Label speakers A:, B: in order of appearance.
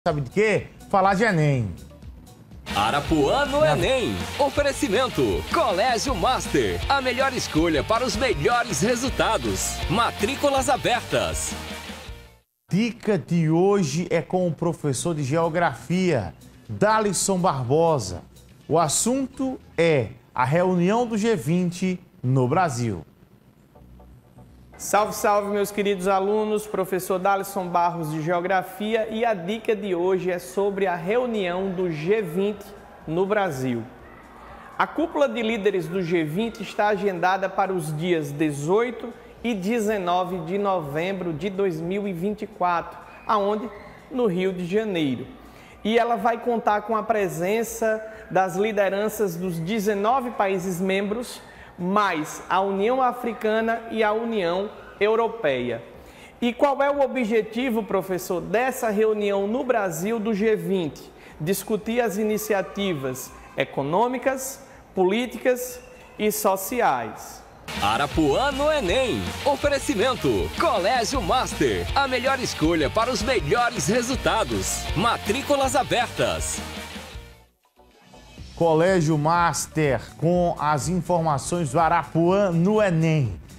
A: Sabe de quê? Falar de Enem.
B: Arapuã no Enem. Oferecimento. Colégio Master. A melhor escolha para os melhores resultados. Matrículas abertas.
A: Dica de hoje é com o professor de Geografia, Dalisson Barbosa. O assunto é a reunião do G20 no Brasil.
C: Salve, salve, meus queridos alunos, professor Dalisson Barros de Geografia, e a dica de hoje é sobre a reunião do G20 no Brasil. A cúpula de líderes do G20 está agendada para os dias 18 e 19 de novembro de 2024, aonde? No Rio de Janeiro. E ela vai contar com a presença das lideranças dos 19 países membros, mais a União Africana e a União Europeia. E qual é o objetivo, professor, dessa reunião no Brasil do G20? Discutir as iniciativas econômicas, políticas e sociais.
B: Arapuã no Enem. Oferecimento. Colégio Master. A melhor escolha para os melhores resultados. Matrículas abertas.
A: Colégio Master com as informações do Arapuã no Enem.